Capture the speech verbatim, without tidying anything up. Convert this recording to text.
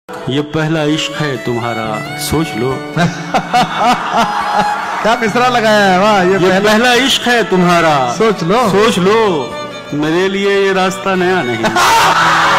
ये पहला इश्क है तुम्हारा, सोच लो। क्या मिसरा लगाया है, वाह। ये, ये पहला, पहला इश्क है तुम्हारा, सोच लो, सोच लो। मेरे लिए ये रास्ता नया नहीं।